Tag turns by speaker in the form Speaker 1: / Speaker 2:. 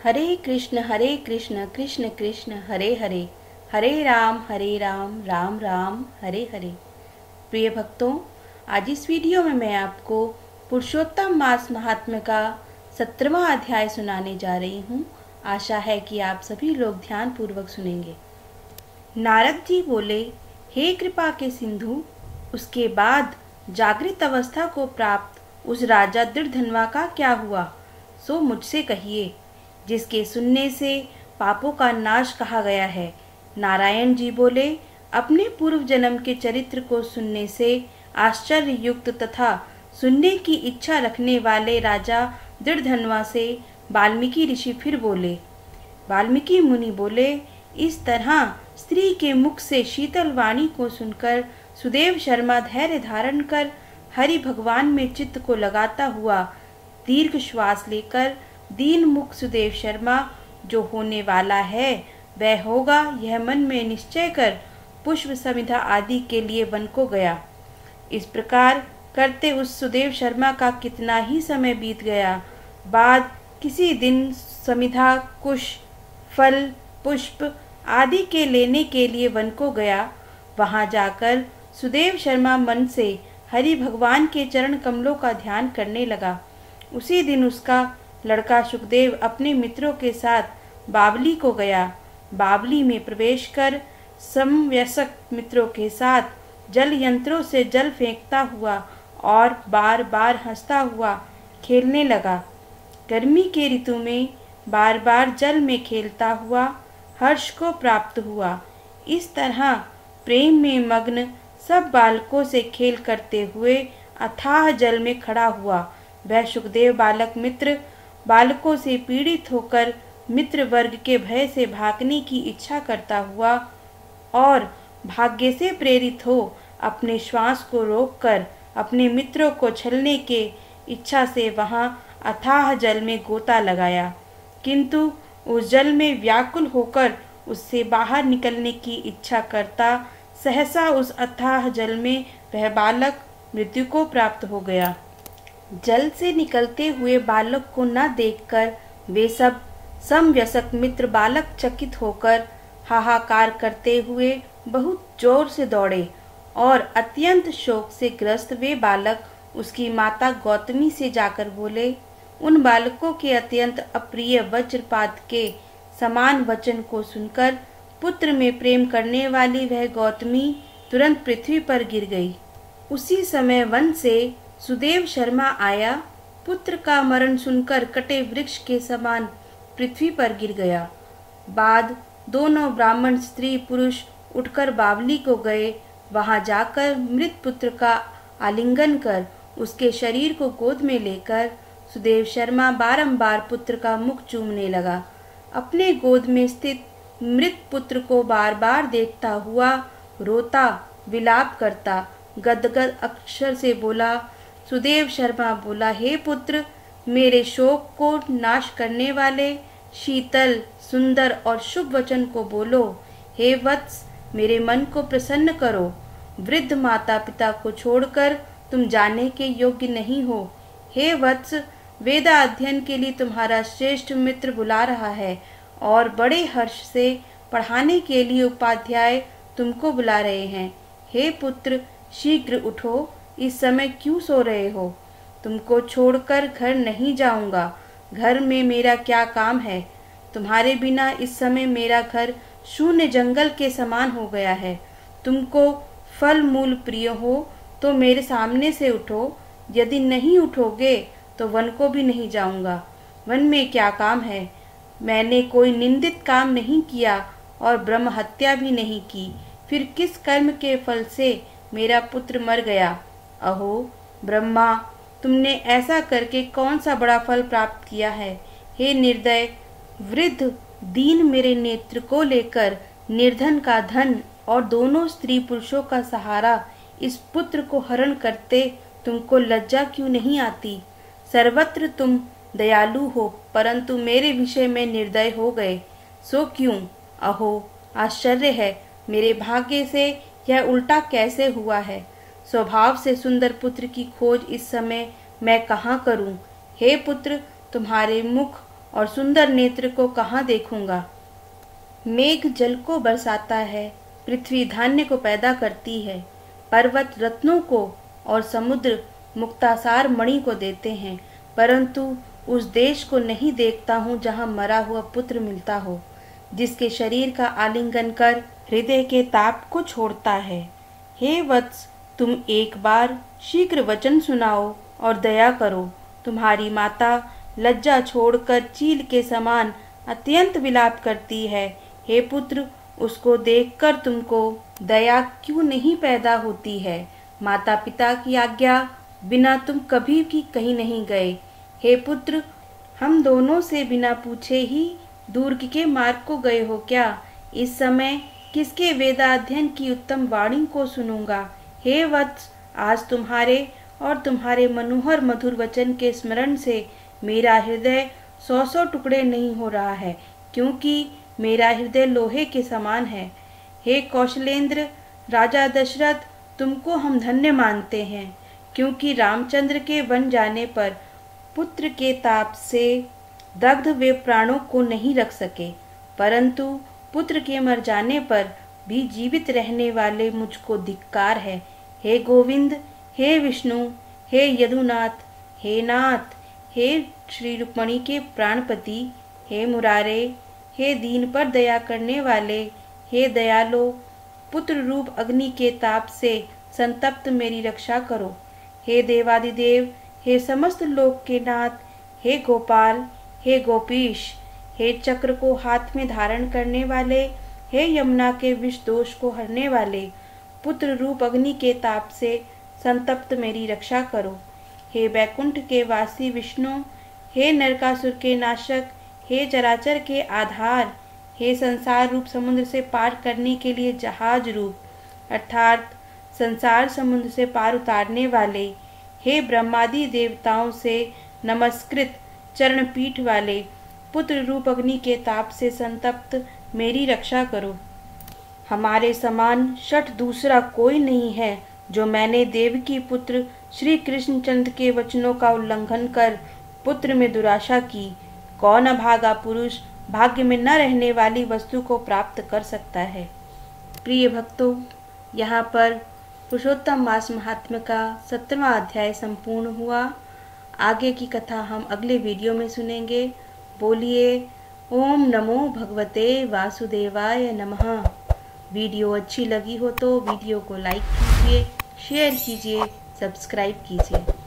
Speaker 1: हरे कृष्ण कृष्ण कृष्ण हरे हरे, हरे राम राम राम हरे हरे। प्रिय भक्तों, आज इस वीडियो में मैं आपको पुरुषोत्तम मास महात्म्य का 17वां अध्याय सुनाने जा रही हूँ। आशा है कि आप सभी लोग ध्यान पूर्वक सुनेंगे। नारद जी बोले, हे कृपा के सिंधु, उसके बाद जागृत अवस्था को प्राप्त उस राजा दृढ़धनवा का क्या हुआ, सो मुझसे कहिए, जिसके सुनने से पापों का नाश कहा गया है। नारायण जी बोले, अपने पूर्व जन्म के चरित्र को सुनने से आश्चर्य युक्त तथा सुनने की इच्छा रखने वाले राजा दृढ़धनवा से वाल्मीकि ऋषि फिर बोले। वाल्मीकि मुनि बोले, इस तरह स्त्री के मुख से शीतल वाणी को सुनकर सुदेव शर्मा धैर्य धारण कर हरि भगवान में चित्त को लगाता हुआ दीर्घ श्वास लेकर दीन मुख सुदेव शर्मा जो होने वाला है वह होगा, यह मन में निश्चय कर पुष्प समिधा आदि के लिए वन को गया। इस प्रकार करते उस सुदेव शर्मा का कितना ही समय बीत गया। बाद किसी दिन समिधा कुश फल पुष्प आदि के लेने के लिए वन को गया। वहां जाकर सुदेव शर्मा मन से हरि भगवान के चरण कमलों का ध्यान करने लगा। उसी दिन उसका लड़का सुखदेव अपने मित्रों के साथ बावली को गया। बावली में प्रवेश कर समवयस्क मित्रों के साथ जल यंत्रों से जल फेंकता हुआ और बार बार हंसता हुआ खेलने लगा। गर्मी के ऋतु में बार बार जल में खेलता हुआ हर्ष को प्राप्त हुआ। इस तरह प्रेम में मग्न सब बालकों से खेल करते हुए अथाह जल में खड़ा हुआ। वह सुखदेव बालक मित्र बालकों से पीड़ित होकर मित्र वर्ग के भय से भागने की इच्छा करता हुआ और भाग्य से प्रेरित हो अपने श्वास को रोककर अपने मित्रों को छलने के इच्छा से वहां अथाह जल में गोता लगाया, किंतु उस जल में व्याकुल होकर उससे बाहर निकलने की इच्छा करता सहसा उस अथाह जल में वह बालक मृत्यु को प्राप्त हो गया। जल से निकलते हुए बालक को न देखकर वे सब समवयस्क मित्र बालक चकित होकर हाहाकार करते हुए बहुत जोर से दौड़े और अत्यंत शोक से ग्रस्त वे बालक उसकी माता गौतमी से जाकर बोले। उन बालकों के अत्यंत अप्रिय वज्रपात के समान वचन को सुनकर पुत्र में प्रेम करने वाली वह गौतमी तुरंत पृथ्वी पर गिर गई। उसी समय वन से सुदेव शर्मा आया। पुत्र का मरण सुनकर कटे वृक्ष के समान पृथ्वी पर गिर गया। बाद दोनों ब्राह्मण स्त्री पुरुष उठकर बावली को गए। वहां जाकर मृत पुत्र का आलिंगन कर उसके शरीर को गोद में लेकर सुदेव शर्मा बारंबार पुत्र का मुख चूमने लगा। अपने गोद में स्थित मृत पुत्र को बार बार देखता हुआ रोता विलाप करता गदगद अक्षर से बोला। सुदेव शर्मा बोला, हे पुत्र, मेरे शोक को नाश करने वाले शीतल सुंदर और शुभ वचन को बोलो। हे वत्स, मेरे मन को प्रसन्न करो। वृद्ध माता पिता को छोड़कर तुम जाने के योग्य नहीं हो। हे वत्स, वेदा अध्ययन के लिए तुम्हारा श्रेष्ठ मित्र बुला रहा है और बड़े हर्ष से पढ़ाने के लिए उपाध्याय तुमको बुला रहे हैं। हे पुत्र, शीघ्र उठो, इस समय क्यों सो रहे हो? तुमको छोड़कर घर नहीं जाऊंगा। घर में मेरा क्या काम है? तुम्हारे बिना इस समय मेरा घर शून्य जंगल के समान हो गया है। तुमको फल मूल प्रिय हो तो मेरे सामने से उठो, यदि नहीं उठोगे तो वन को भी नहीं जाऊंगा। वन में क्या काम है? मैंने कोई निंदित काम नहीं किया और ब्रह्म हत्या भी नहीं की, फिर किस कर्म के फल से मेरा पुत्र मर गया? अहो ब्रह्मा, तुमने ऐसा करके कौन सा बड़ा फल प्राप्त किया है? हे निर्दय वृद्ध, दीन मेरे नेत्र को लेकर निर्धन का धन और दोनों स्त्री पुरुषों का सहारा इस पुत्र को हरण करते तुमको लज्जा क्यों नहीं आती? सर्वत्र तुम दयालु हो, परंतु मेरे विषय में निर्दय हो गए, सो क्यों? अहो आश्चर्य है, मेरे भाग्य से यह उल्टा कैसे हुआ है? स्वभाव से सुंदर पुत्र की खोज इस समय मैं कहाँ करूं? हे पुत्र, तुम्हारे मुख और सुंदर नेत्र को कहाँ देखूंगा। मेघ जल को बरसाता है, पृथ्वी धान्य को पैदा करती है, पर्वत रत्नों को और समुद्र मुक्तासार मणि को देते हैं, परंतु उस देश को नहीं देखता हूँ जहाँ मरा हुआ पुत्र मिलता हो, जिसके शरीर का आलिंगन कर हृदय के ताप को छोड़ता है। हे वत्स, तुम एक बार शीघ्र वचन सुनाओ और दया करो। तुम्हारी माता लज्जा छोड़कर चील के समान अत्यंत विलाप करती है। हे पुत्र, उसको देखकर तुमको दया क्यों नहीं पैदा होती है? माता पिता की आज्ञा बिना तुम कभी भी कहीं नहीं गए। हे पुत्र, हम दोनों से बिना पूछे ही दूर के मार्ग को गए हो क्या? इस समय किसके वेदाध्ययन की उत्तम वाणी को सुनूंगा? हे वत्स, आज तुम्हारे और तुम्हारे मनोहर मधुर वचन के स्मरण से मेरा हृदय 100 टुकड़े नहीं हो रहा है, क्योंकि मेरा हृदय लोहे के समान है। हे कौशलेंद्र, राजा दशरथ, तुमको हम धन्य मानते हैं, क्योंकि रामचंद्र के वन जाने पर पुत्र के ताप से दग्ध वे प्राणों को नहीं रख सके, परंतु पुत्र के मर जाने पर भी जीवित रहने वाले मुझको धिक्कार है। हे गोविंद, हे विष्णु, हे यदुनाथ, हे नाथ, हे श्री रुक्मणी के प्राणपति, हे मुरारे, हे दीन पर दया करने वाले, हे दयालो, पुत्र रूप अग्नि के ताप से संतप्त मेरी रक्षा करो। हे देवादिदेव, हे समस्त लोक के नाथ, हे गोपाल, हे गोपीश, हे चक्र को हाथ में धारण करने वाले, हे यमुना के विष दोष को हरने वाले, पुत्र रूप अग्नि के ताप से संतप्त मेरी रक्षा करो। हे बैकुंठ के वासी विष्णु, हे नरकासुर के नाशक, हे चराचर के आधार, हे संसार रूप समुद्र से पार करने के लिए जहाज रूप अर्थात संसार समुद्र से पार उतारने वाले, हे ब्रह्मादि देवताओं से नमस्कृत चरण पीठ वाले, पुत्र रूप अग्नि के ताप से संतप्त मेरी रक्षा करो। हमारे समान शठ दूसरा कोई नहीं है, जो मैंने देवकी पुत्र श्री कृष्णचंद्र के वचनों का उल्लंघन कर पुत्र में दुराशा की। कौन अभागा पुरुष भाग्य में न रहने वाली वस्तु को प्राप्त कर सकता है? प्रिय भक्तों, यहाँ पर पुरुषोत्तम मास महात्म्य का 17वां अध्याय संपूर्ण हुआ। आगे की कथा हम अगले वीडियो में सुनेंगे। बोलिए ओम नमो भगवते वासुदेवाय नमः। वीडियो अच्छी लगी हो तो वीडियो को लाइक कीजिए, शेयर कीजिए, सब्सक्राइब कीजिए।